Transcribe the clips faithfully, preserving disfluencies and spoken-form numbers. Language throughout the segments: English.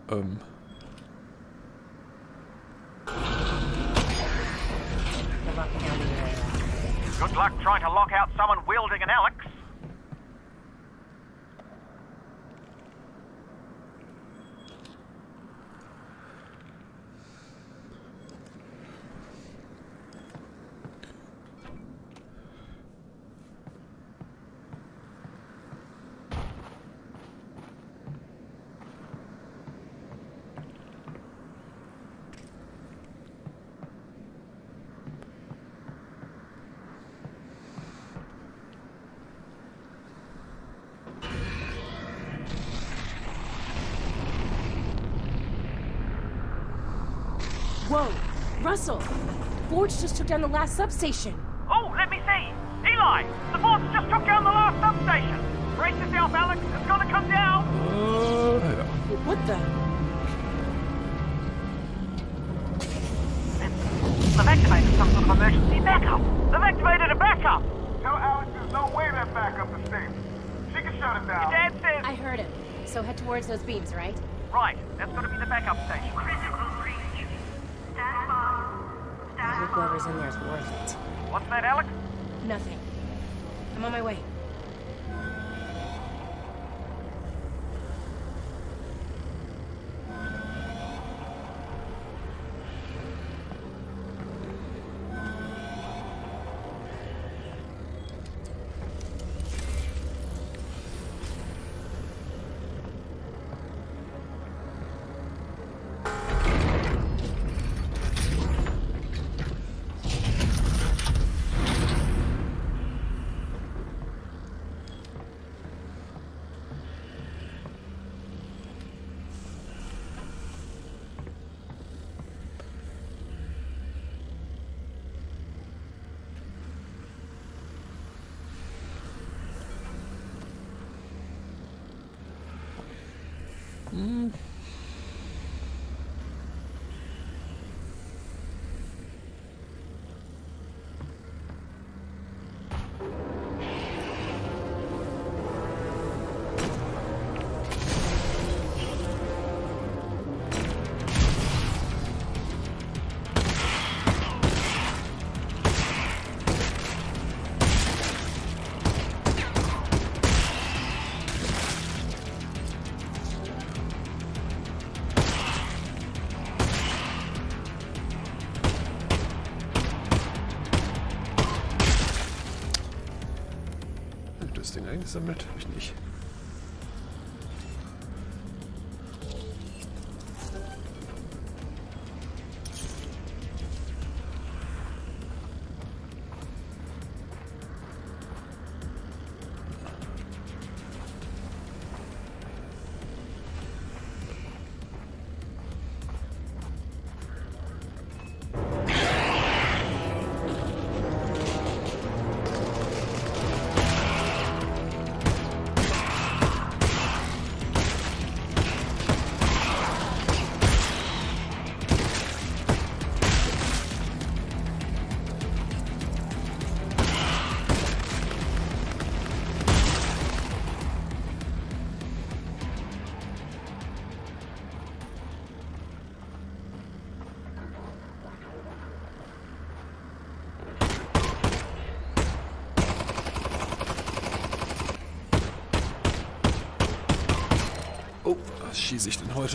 Ähm. Good luck trying to lock out someone wielding an Alex. Whoa! Russell! Forge just took down the last substation. Oh, let me see. Eli, the boss just took down the last substation. Brace yourself, Alex. It's gonna come down. Äh, ja. What the? They've activated some sort of emergency backup. They've activated a backup. Tell Alex there's no way that backup is safe. She can shut it down. Dad says... I heard him. So head towards those beams, right? Right, that's gonna be the backup station. I hope whoever's in there is worth it. What's that, Alex? Nothing. I'm on my way. Hm. Das Ding eingesammelt? Habe ich nicht. Oh, was schieße ich denn heute?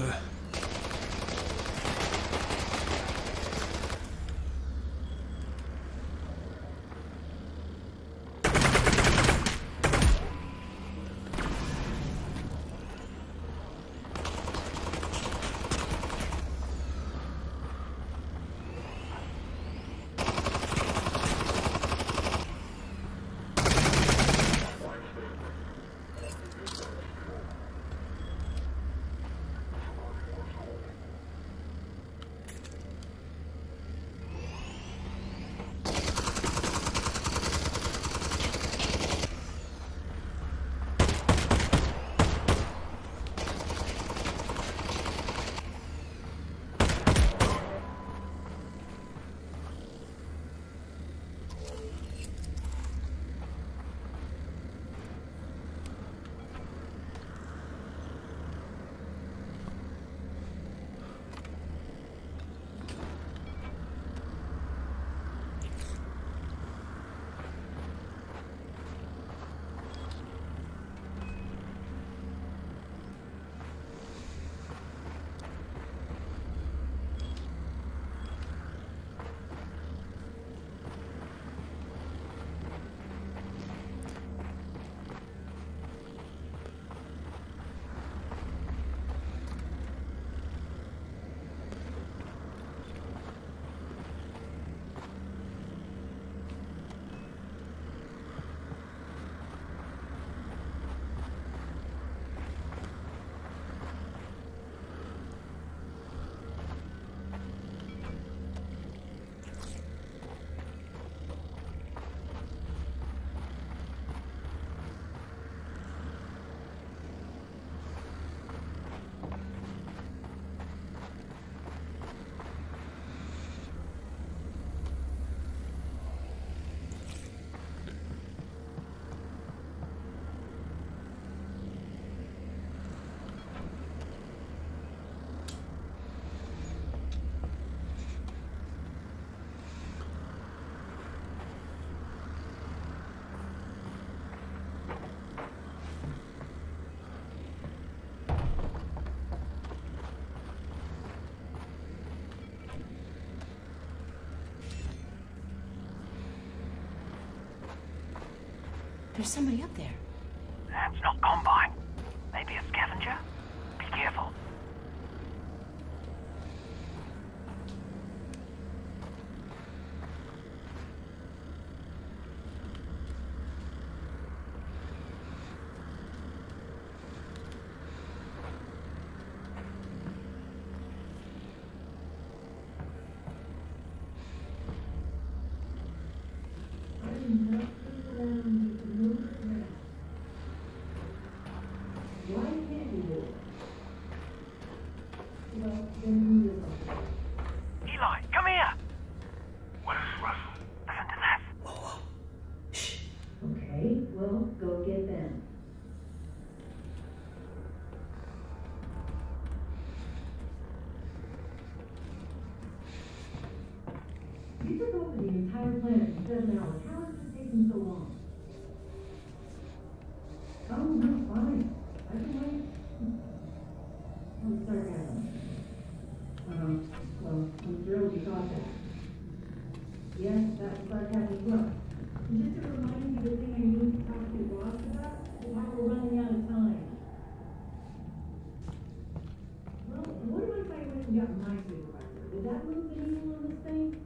There's somebody up there. That's not Combine. Maybe a scavenger? Be careful. Eli, come here! What is Russell? Listen to this. Okay, well, go get them. You took over the entire planet in seven hours. How is it taking so long? Oh, no, fine. I can wait. Oh, sarcasm. Um, well, I'm thrilled you thought that. Yes, that's sarcasm as well. And just to remind you the thing I need to talk to your boss about is how we're running out of time. Well, what if I went and got my supervisor? Would that move the needle on this thing?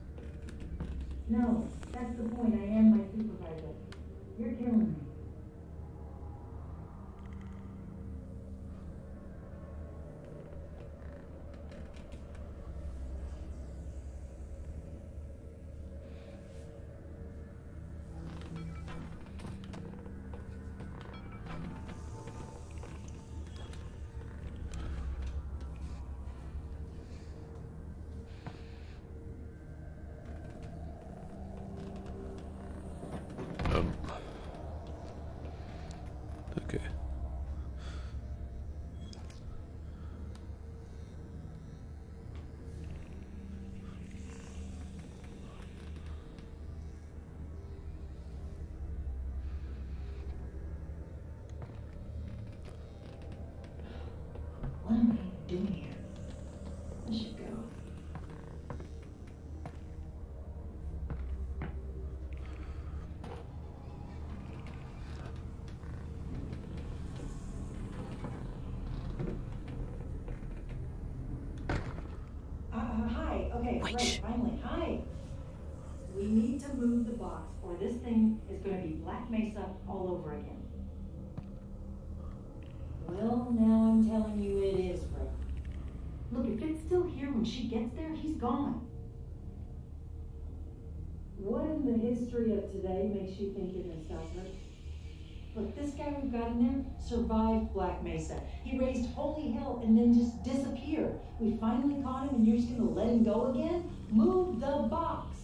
No, that's the point. I am my supervisor. You're killing me. Um. Okay. What am I doing here? I should go. Uh, uh, hi. Okay, Wait, right, shh. finally. Hi. We need to move the box, or this thing is going to be Black Mesa all over again. Well, now I'm telling you it is, Fred. Look, if it's still here when she gets there, he's gone. What in the history of today makes you think you're going to stop her? Look, this guy we've got in there survived Black Mesa. He raised holy hell and then just disappeared. We finally caught him and you're just going to let him go again? Move the box.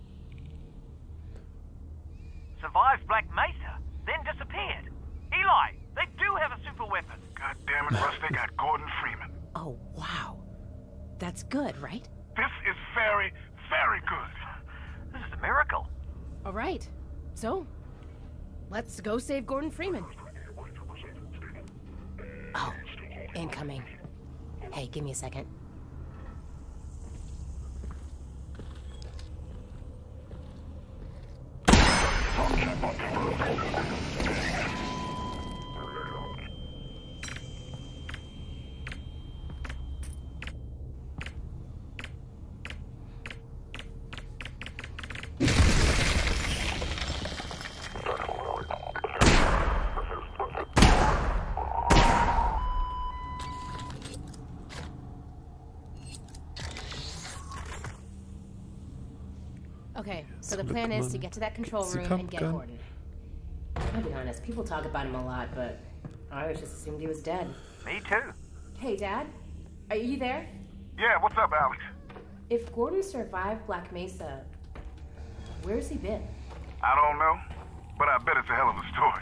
Survived Black Mesa, then disappeared. Eli, they do have a super weapon. God damn it, Russ, they got Gordon Freeman. Oh, wow. That's good, right? This is very, very good. This is a miracle. All right. So, let's go save Gordon Freeman. Oh, incoming. Hey, give me a second. Okay, so the plan is to get to that control room and get Gordon. I'll be honest, people talk about him a lot, but I always just assumed he was dead. Me too. Hey, Dad? Are you there? Yeah, what's up, Alex? If Gordon survived Black Mesa, where's he been? I don't know, but I bet it's a hell of a story.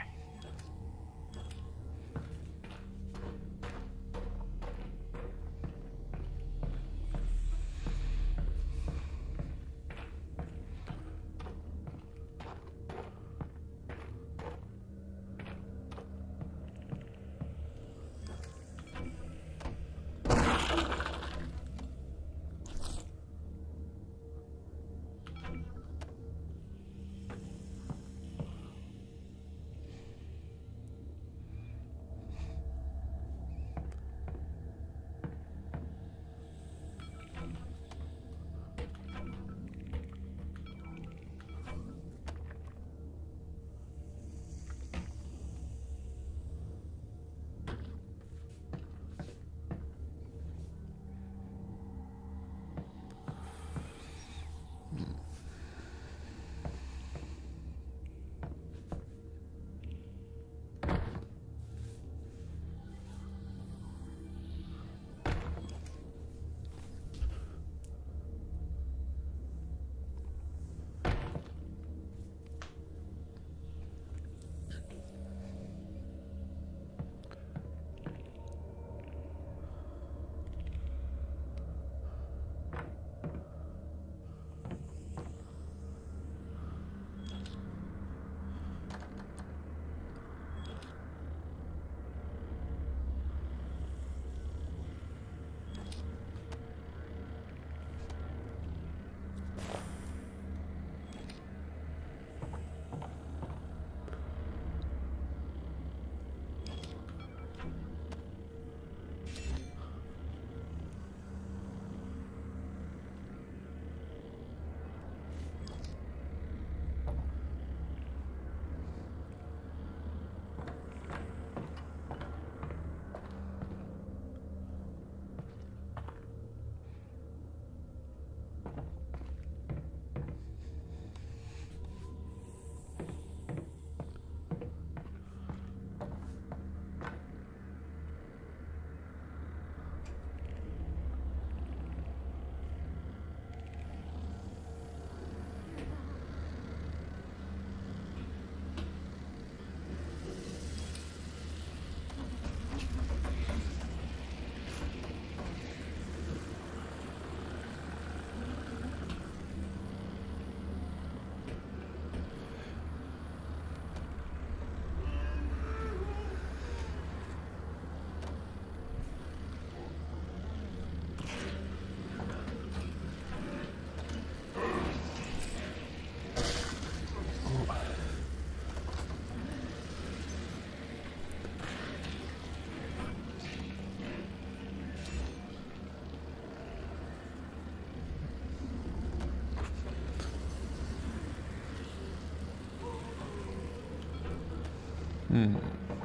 Hm.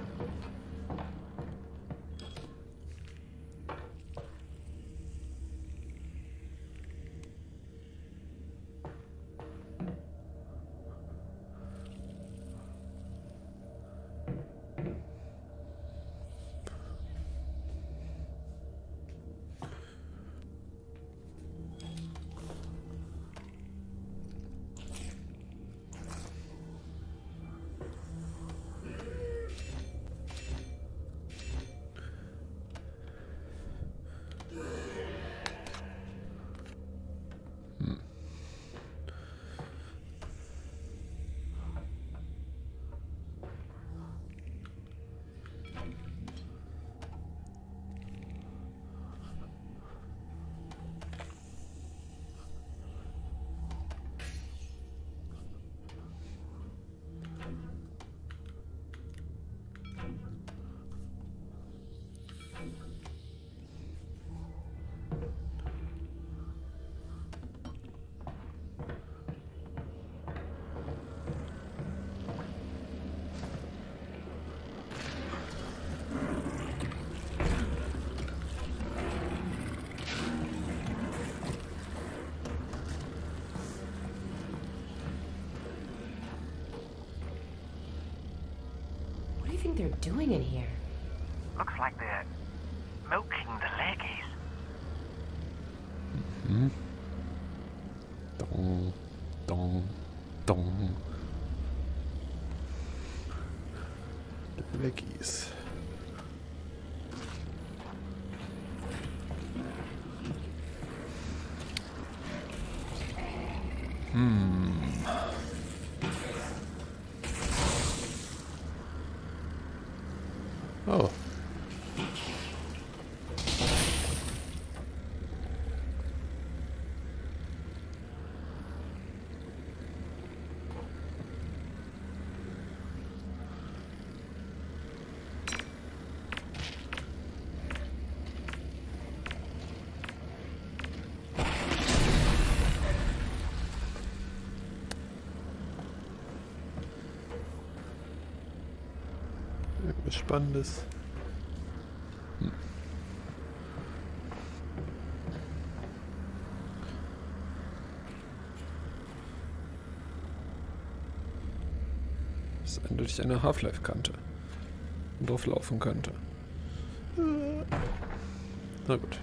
What do you think they're doing in here? Looks like they're milking the leggies. Hmm. Dong, dong, dong. The Leggies. Hmm. Oh. Irgendwas Spannendes. Hm. Das ist eindeutig eine Half-Life-Kante, die drauf laufen könnte. Na gut.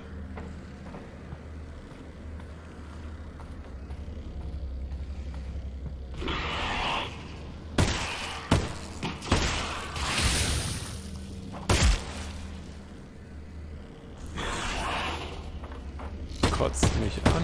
Kotzt mich an.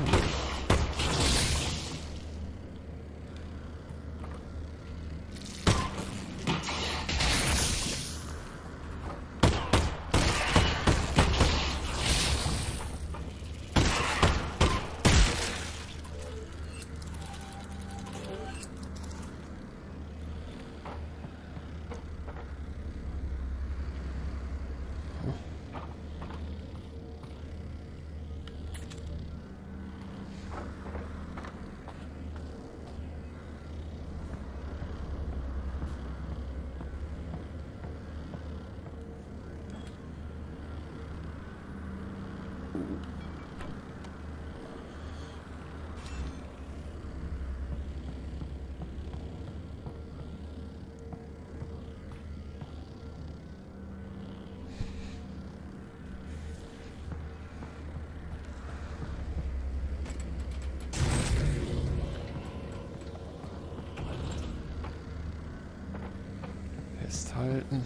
Festhalten.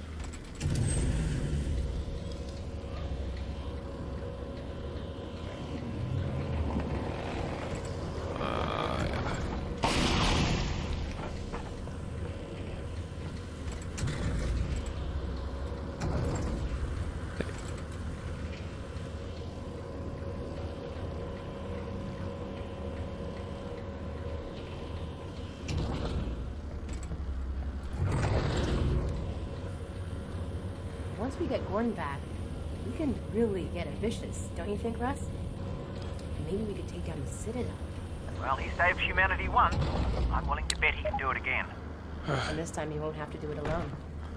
Ah, ja. Once we get Gordon back, we can really get ambitious, don't you think, Russ? Maybe we could take down the Citadel. Well, he saved humanity once. I'm willing to bet he can do it again. And this time he won't have to do it alone.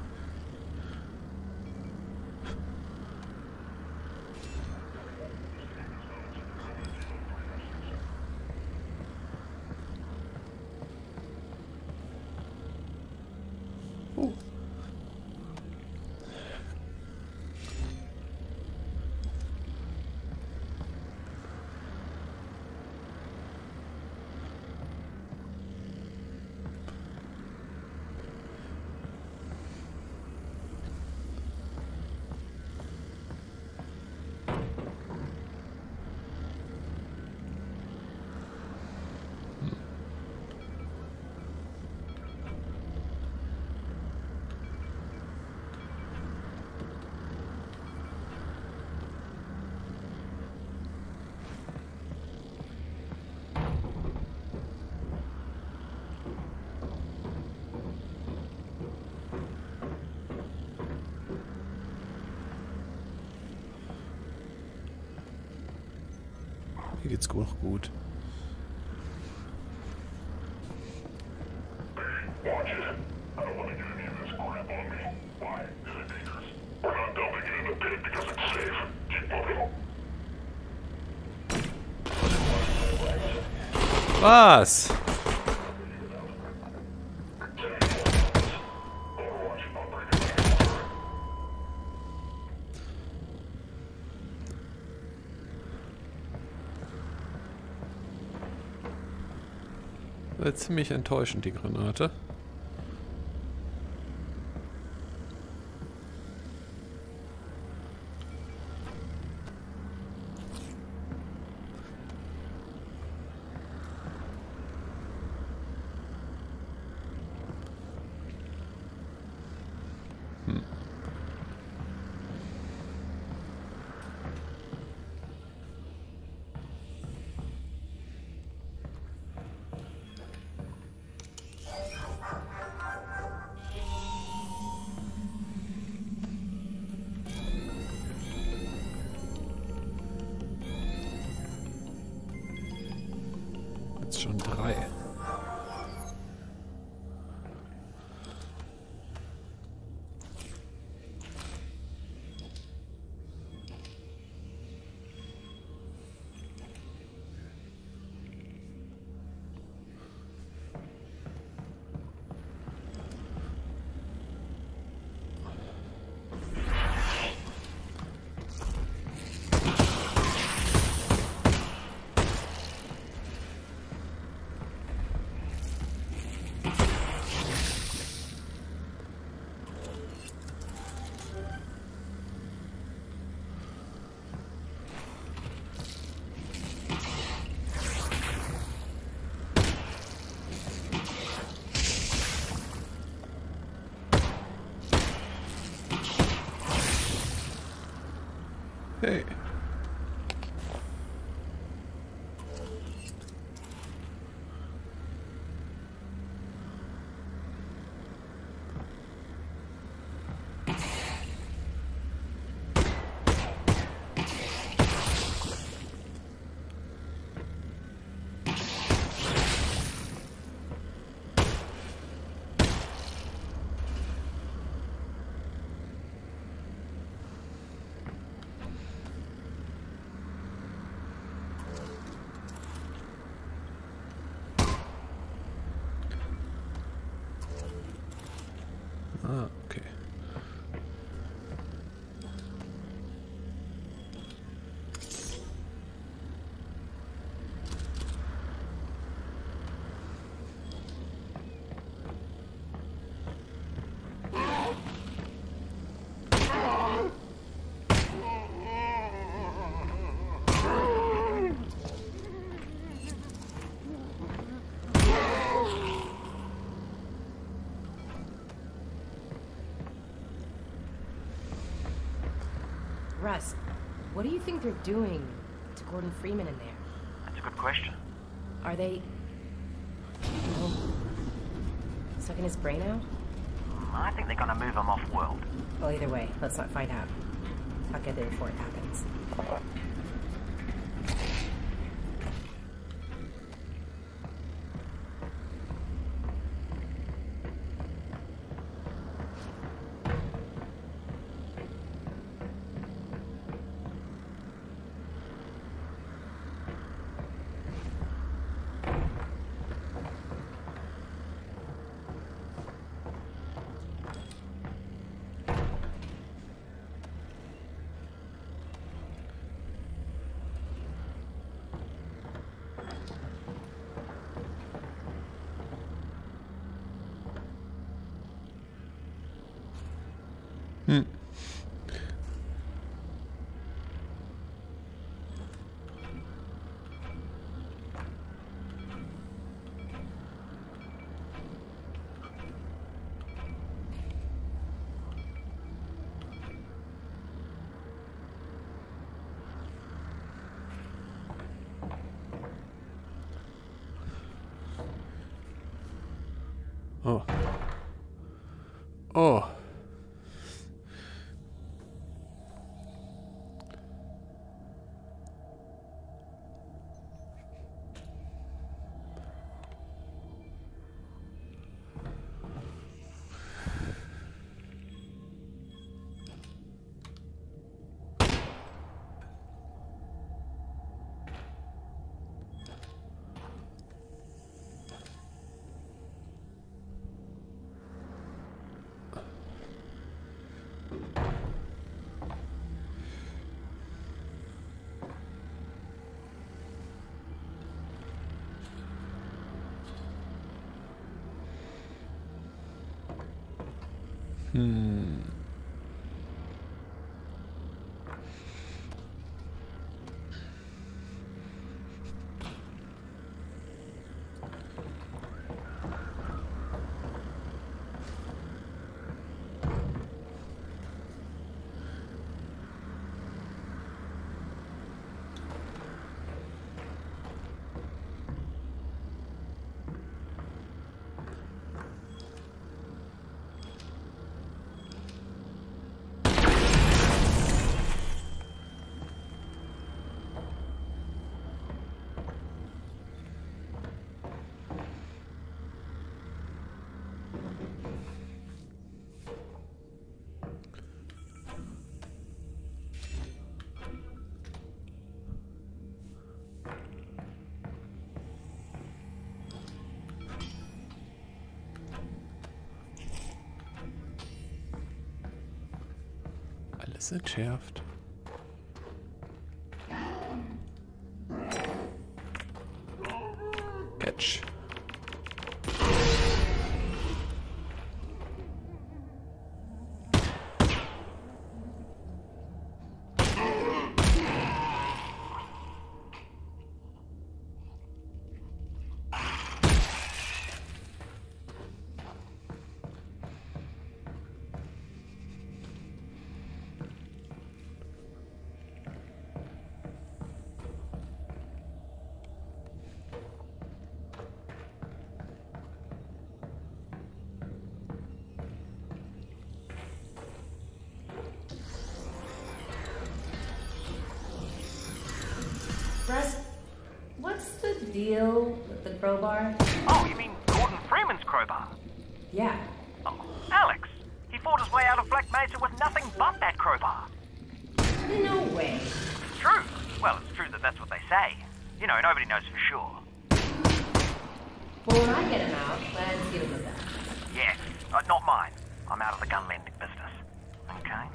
geht's noch gut. Was? Äh, ziemlich enttäuschend, die Granate. Hm. Jetzt schon drei. Hey. Ah, okay. Russ, what do you think they're doing to Gordon Freeman in there? That's a good question. Are they... you know, sucking his brain out? I think they're gonna move him off-world. Well, either way, let's not find out. I'll get there before it happens. Hm. Oh. Oh. Hm. Alles entschärft. Catch. Russ, what's the deal with the crowbar? Oh, you mean Gordon Freeman's crowbar? Yeah. Oh, Alex. He fought his way out of Black Mesa with nothing but that crowbar. No way. True. Well, it's true that that's what they say. You know, nobody knows for sure. Well, when I get him out, let's give him a gun. Yes, uh, not mine. I'm out of the gun lending business. Okay?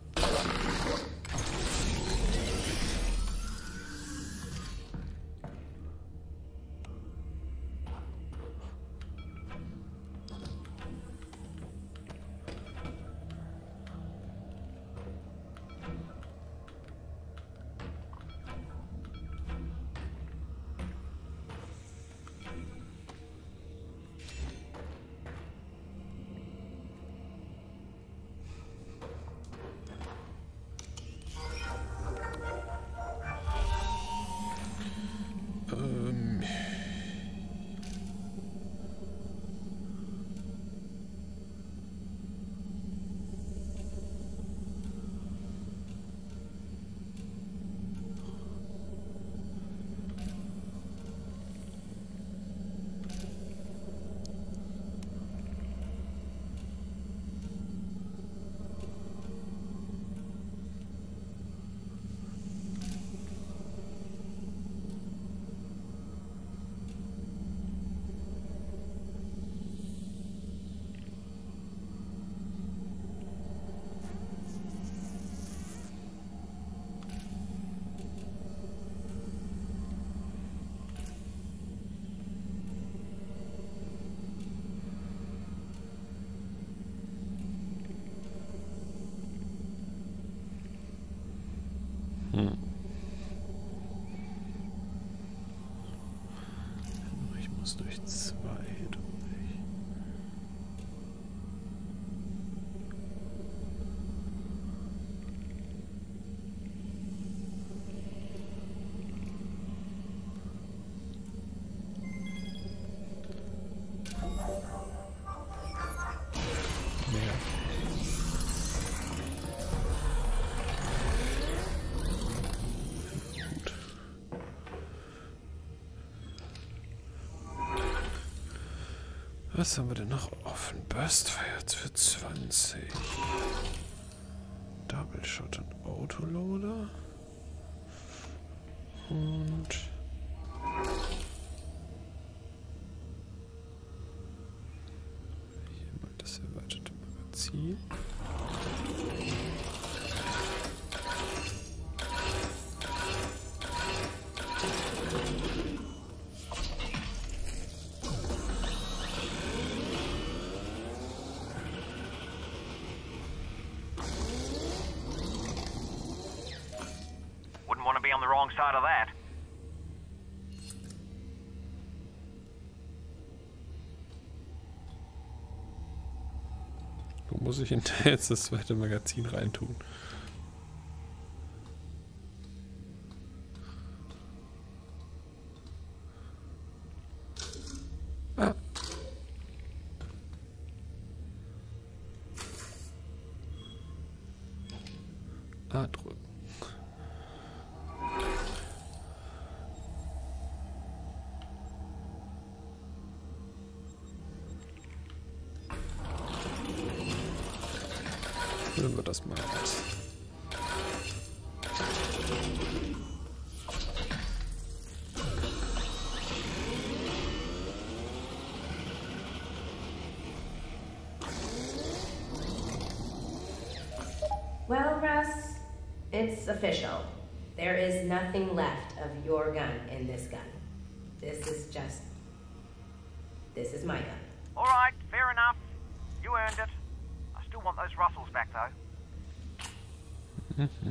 Ähm. Hm. Ich muss durch zwei durch. Was haben wir denn noch offen? Burstfire für zwanzig. Double Shot und Autoloader. Und hier mal das erweiterte Magazin. on the wrong side of that. Wo muss ich hinterher jetzt das zweite Magazin reintun? Ah. A drücken. Nehmen wir das mal aus. Well, Russ, it's official. There is nothing left of your gun in this gun. This is just... This is my gun. All right, fair enough. You earned it. I still want those Russells back, though. Mhm.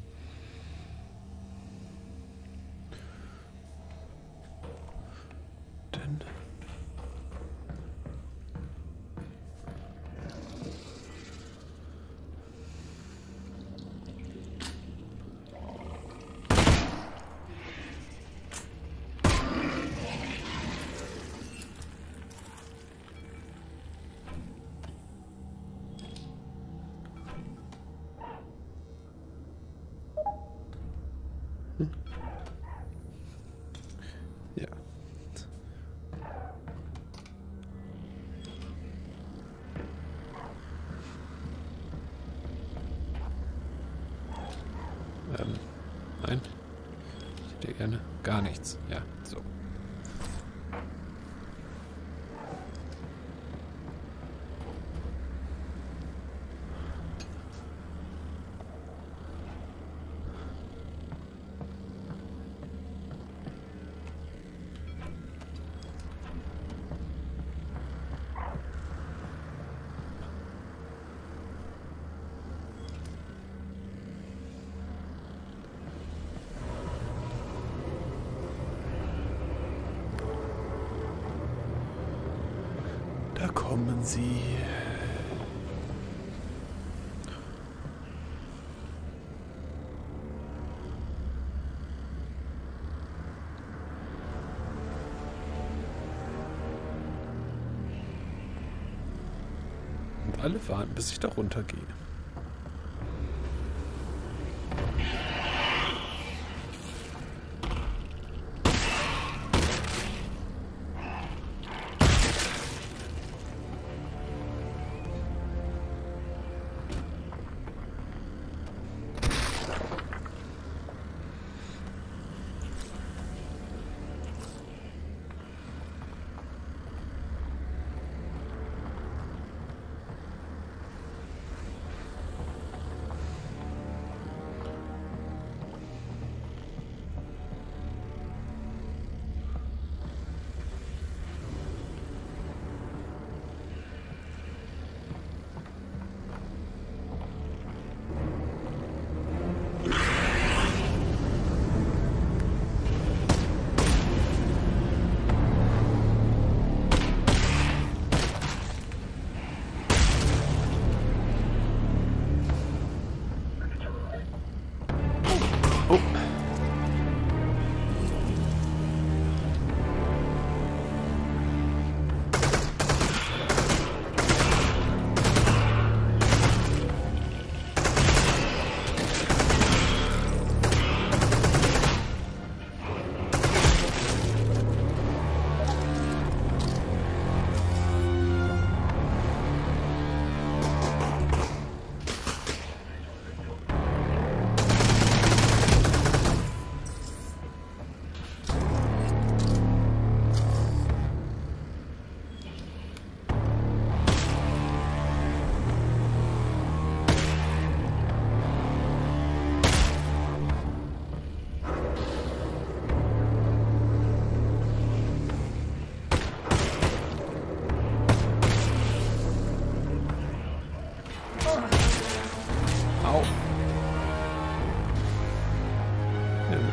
Dann... Ja. Ähm, nein. Ich hätte gerne gar nichts. Ja, so. Da kommen sie. Und alle warten, bis ich da runtergehe.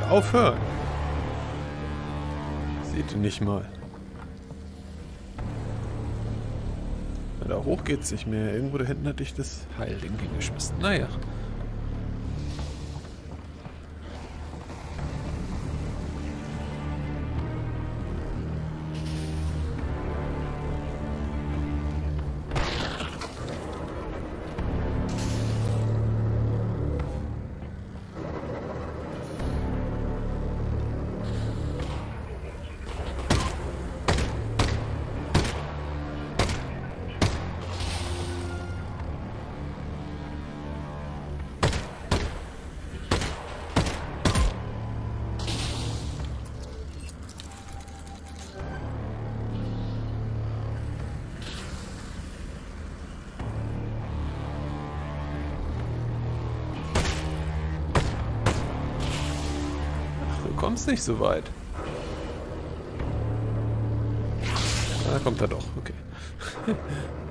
aufhören. Seht ihr nicht mal. Na, da hoch geht's nicht mehr. Irgendwo da hinten hatte ich das Heilding hingeschmissen. Naja. Du kommst nicht so weit. Da kommt er doch, okay.